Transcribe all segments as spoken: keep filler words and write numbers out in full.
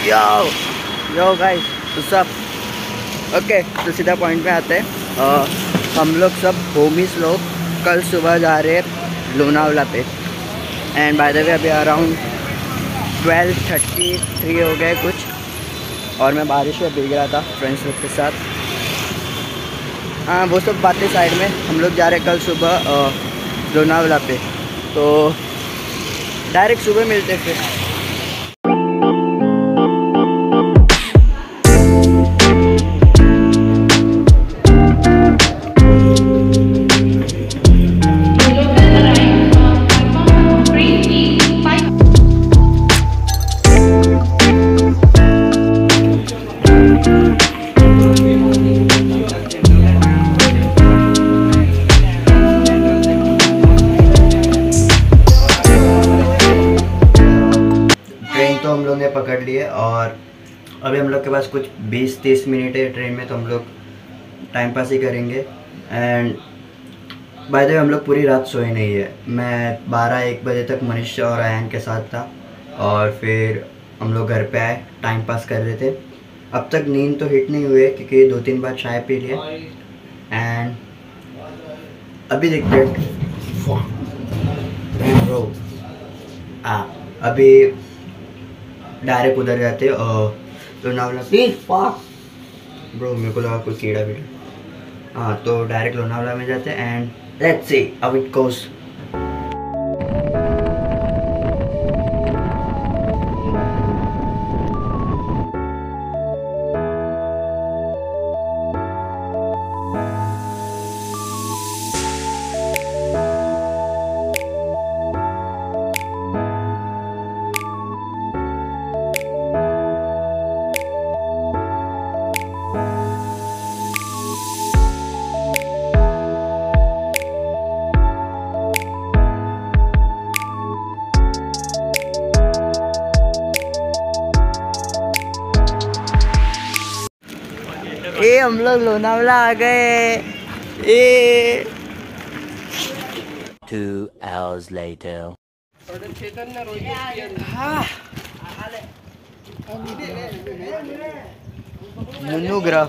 यो yo guys तो सब okay, तो सीधा पॉइंट में आते हैं। हम लोग सब होमीज लोग कल सुबह जा रहे हैं लोनावला पे। एंड बाय द वे अभी अराउंड ट्वेल्व थर्टी थ्री हो गए कुछ, और मैं बारिश में भीग रहा था फ्रेंड्स लोग के साथ। हाँ वो सब बातें साइड में, हम लोग जा रहे हैं कल सुबह लोनावला पे, तो डायरेक्ट सुबह मिलते फिर। तो हम लोग ने पकड़ लिए और अभी हम लोग के पास कुछ बीस तीस मिनट है ट्रेन में, तो हम लोग टाइम पास ही करेंगे। एंड बाय द वे हम लोग पूरी रात सोए नहीं है। मैं बारह एक बजे तक मनीष और आयन के साथ था, और फिर हम लोग घर पे आए, टाइम पास कर रहे थे। अब तक नींद तो हिट नहीं हुई है क्योंकि दो तीन बार चाय पी लिए। एंड अभी देखते हैं आ अभी डायरेक्ट उधर जाते लोनावला। ब्रो मेरे को लगा कोई कीड़ा बीड़ा। हाँ तो डायरेक्ट लोनावला में जाते हैं and let's see how it goes. ए हम लोग लोनावला आ गए। ए Two hours later. मुनुग्रह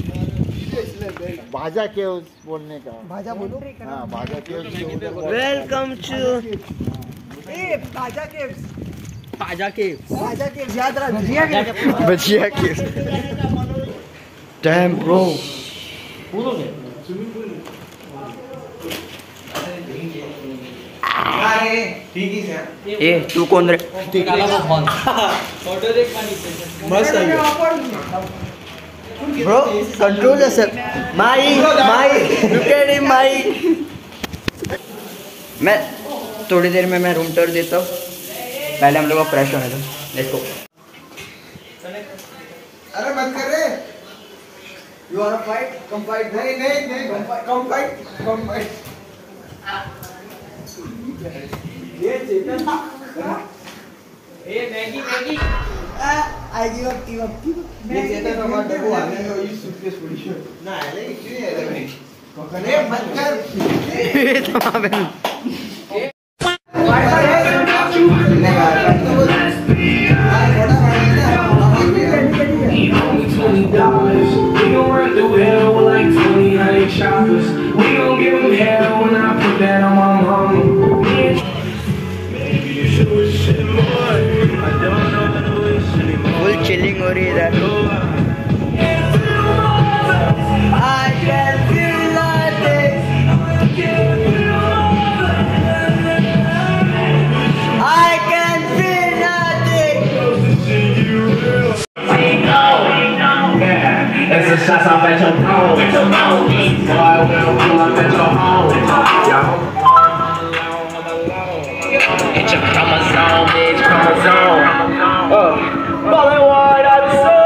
भाजा के बोलने का भाजा बोलो। हाँ भाजा के। वेलकम टू भाजा के भाजा के भाजा के याद रख भजिया के भजिया के डैम ब्रो। ए तू कौन रे? Bro control yourself. My my look at him my. मैं थोड़ी देर में मैं रूम टूर देता हूँ, पहले हम लोग को फ्रेश होने दो। Let's go. अरे मत कर रे। You wanna fight? Come fight. नहीं नहीं नहीं come fight. Come fight. ये चेतन। ए Maggi Maggi. I give up give up give up. ये चेतन हमारे को आने में ये सूटकेस पड़ी है। ना ले क्यों है रे? कोकने मत कर। तमाम फुल चिलिंग हो रही है इधर। I can feel nothing. I can feel nothing. It's a shot off at your phone. Boy, we'll pull up at your home. It's your chromosome, bitch, chromosome. Uh, falling wide out of sight.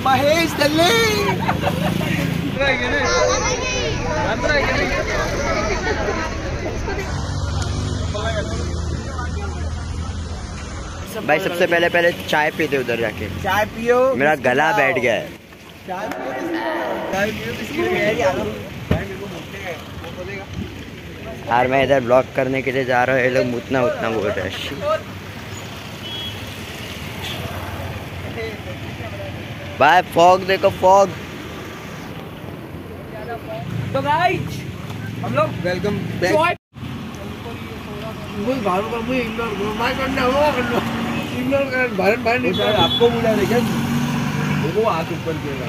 Mahesh दल्ले भाई सबसे पहले पहले चाय पीते उधर जाके। चाय पियो, मेरा गला बैठ गया है। चाय पियो, चाय पियो, बिस्किट यार मैं इधर ब्लॉग करने के लिए जा रहा हूँ, ये लोग उतना उतना बोल रहे हैं। भाई फॉग देखो, फॉग। तो गाइस हम लोग वेलकम बैक। मुझे बाहर का मुझे इग्नोर करो, मैं करना वो करना इग्नोर कर, बाहर बाहर नहीं। सर आपको बुला रहे क्या? देखो हाथ ऊपर किया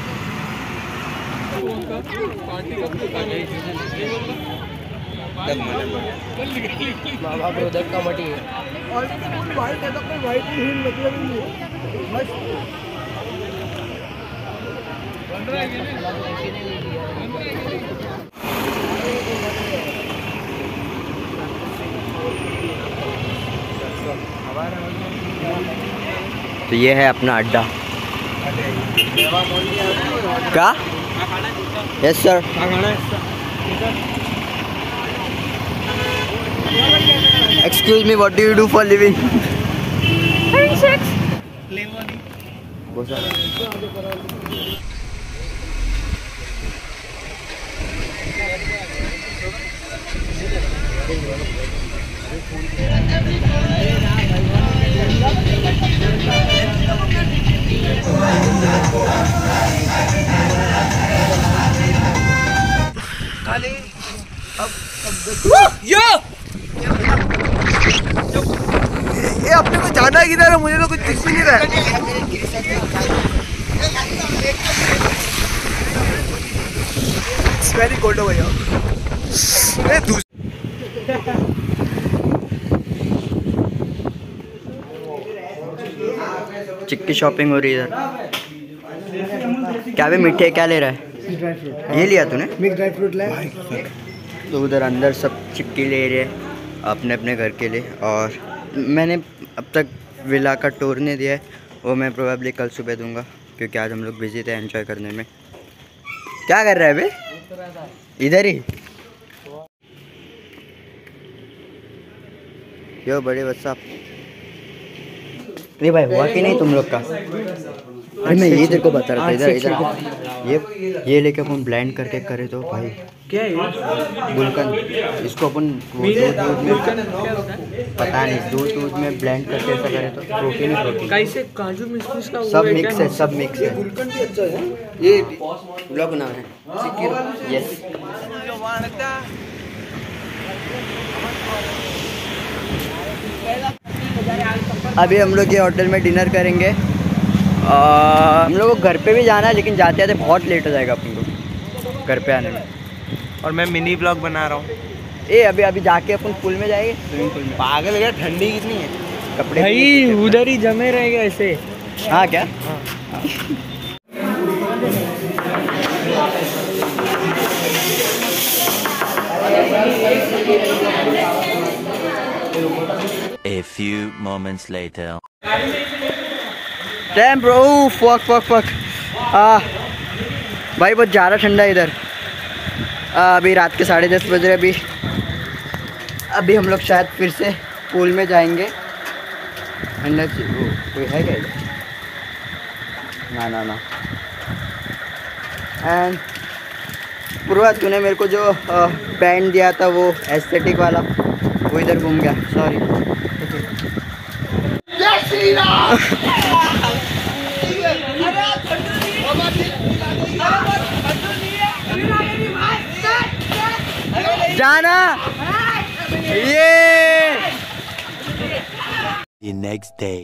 बाबा प्रोडक्ट का मटी है और वाइट है तो कोई वाइट ही मतलब ही नहीं है बस बन रहा है तो ये है अपना अड्डा। क्या? Yes sir. Excuse me, what do you do for living? खाली अब यो ये अपने को जाना किधर है? मुझे तो कुछ दिख ही नहीं रहा है। वेरी कोल्ड हो गया। चिक्की शॉपिंग हो रही है इधर। क्या भी मीठे क्या ले रहा है? Dry fruit. ये लिया तूने? मिक्स ड्राई फ्रूट ले। तो उधर अंदर सब चिक्की ले रहे हैं अपने अपने घर के लिए। और मैंने अब तक विला का टूर नहीं दिया है, वो मैं प्रोबेबली कल सुबह दूंगा क्योंकि आज हम लोग बिजी थे एंजॉय करने में। क्या कर रहा है बे? इधर ही यो बड़े बच्चा। अरे भाई हुआ कि नहीं तुम लोग का? अरे मैं ये तेरे को बता रहा था, इधर इधर ये ये लेके अपन ब्लेंड करके करे तो भाई क्या है ये? गुलकंद। इसको अपन दूध दूध में पता नहीं दूध दूध में ब्लेंड करके ऐसा करे तो प्रोटीन ही प्रोटीन। कैसे काजू किशमिश का सब मिक्स है, सब मिक्स है। गुलकंद भी अच्छा है। ये ब्लॉग बना है। यस। अभी हम लोग ये होटल में डिनर करेंगे। आ, हम लोग को घर पे भी जाना है लेकिन जाते जाते बहुत लेट हो जाएगा अपन को घर पे आने में। और मैं मिनी ब्लॉग बना रहा हूँ। ए अभी अभी जाके अपन पूल में जाएंगे, स्विमिंग पूल में। पागल है, ठंडी कितनी है? कपड़े भाई उधर ही जमे रहेगा ऐसे। हाँ क्या? A few moments later. Damn bro, fuck fuck fuck. आ, भाई बहुत ज़्यादा ठंडा है इधर। आ, अभी रात के साढ़े दस बज रहे। अभी अभी हम लोग शायद फिर से पूल में जाएंगे। अंदर कोई है क्या इधर? ना ना ना। एंड पूर्वा तूने मेरे को जो बैंड दिया था वो एस्थेटिक वाला, वो इधर घूम गया। सॉरी। जाना ये The next day.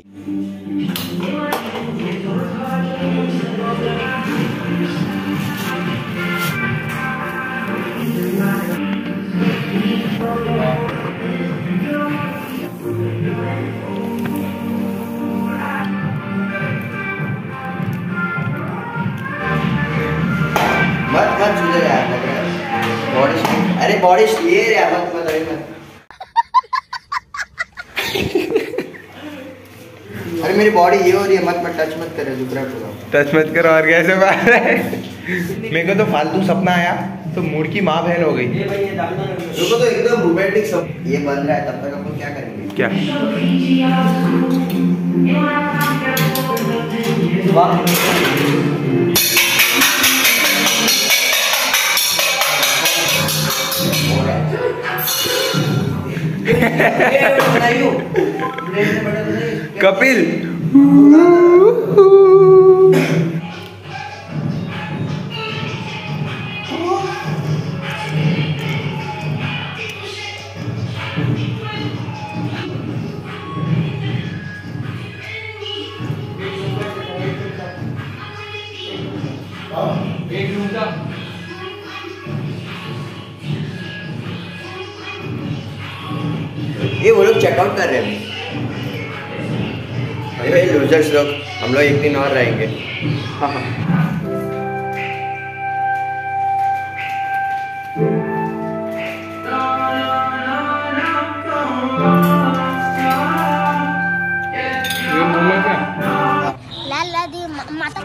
मत मत सुधर यार, लग रहा है बॉडी। अरे बॉडी ये रे मत मत अरे मत। अरे अरे मेरी बॉडी ये हो रही है, मत मत टच मत करे, दुख रहा पूरा। टच मत करो और कैसे बात है। मेरे को तो फालतू सपना आया तो मूड की माँ बहन हो गई। देखो तो एकदम रोमांटिक सब ये बन रहा है, तब तक अपन क्या करेंगे? क्या कपिल ये वो लोग चेकआउट कर रहे हैं। अरे लूजर्स लोग, हम लोग एक दिन और रहेंगे। हाँ हाँ लाला दी माता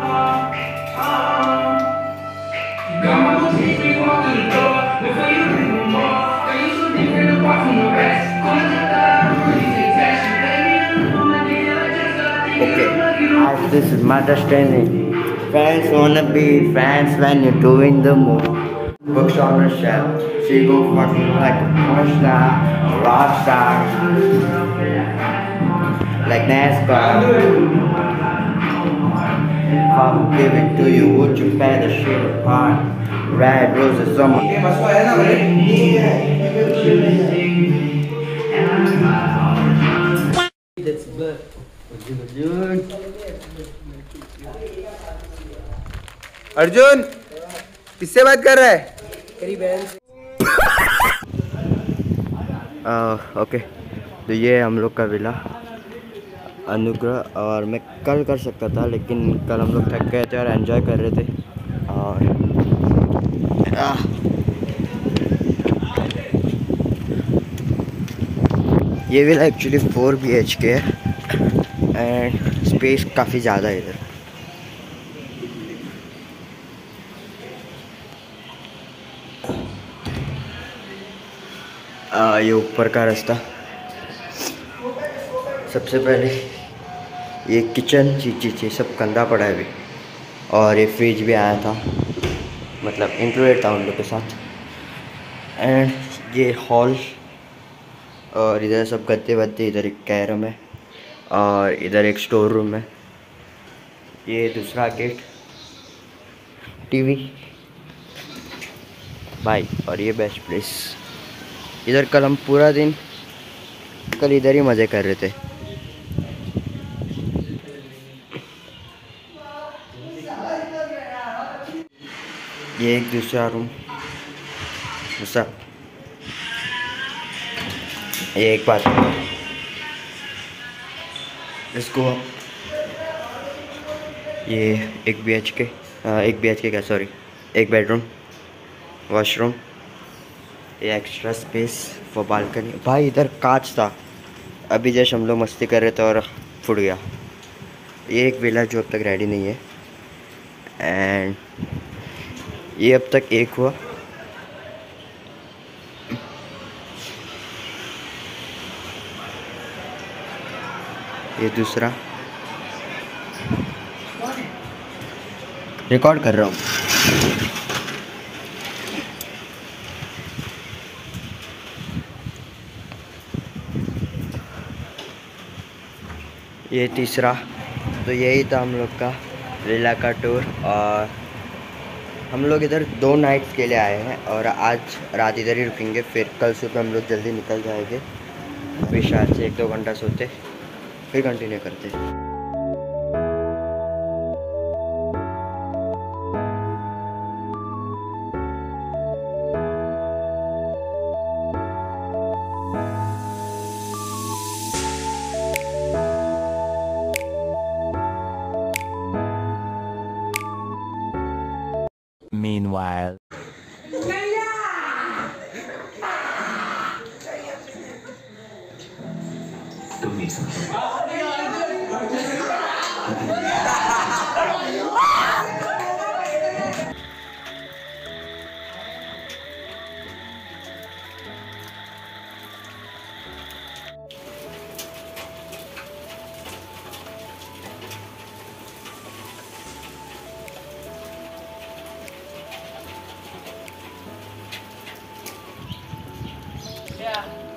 Okay, as this is my understanding. Fans wanna be fans when you're doing the move. Books on the shelf, she go fucking like a porn star, a rock star, like NASCAR. If I would give it to you, would you pay the shit apart? Red roses, someone. Arjun किससे बात कर रहा है? Okay, तो ये हम लोग का विला अनुग्रह। और मैं कल कर सकता था, लेकिन कल हम लोग थक गए थे और एंजॉय कर रहे थे। और आ, ये villa actually four B H K है एंड स्पेस काफ़ी ज़्यादा है इधर। आ, ये ऊपर का रास्ता। सबसे पहले ये किचन जी जी जी सब गंदा पड़ा है अभी। और ये फ्रिज भी आया था, मतलब इंक्लूडेड था उन लोग के साथ। एंड ये हॉल, और इधर सब गद्दे वद्दे, इधर एक कैरम है और इधर एक स्टोर रूम है। ये दूसरा गेट, टीवी भाई, और ये बेस्ट प्लेस। इधर कल हम पूरा दिन कल इधर ही मज़े कर रहे थे। ये एक दूसरा रूम, दूसरा ये एक बात इसको, ये एक बी एच के एक बी एच के क्या सॉरी एक बेडरूम, वॉशरूम, ये एक्स्ट्रा स्पेस फॉर बालकनी। भाई इधर कांच था, अभी जैसे हम लोग मस्ती कर रहे थे और फूट गया। ये एक विला जो अब तक रेडी नहीं है। एंड ये अब तक एक हुआ। ये दूसरा रिकॉर्ड कर रहा हूँ। ये तीसरा। तो यही था हम लोग का विला का टूर। और हम लोग इधर दो नाइट्स के लिए आए हैं और आज रात इधर ही रुकेंगे। फिर कल सुबह हम लोग जल्दी निकल जाएंगे। अभी शायद से एक दो घंटा सोते फिर कंटिन्यू करते। Meanwhile. Yeah.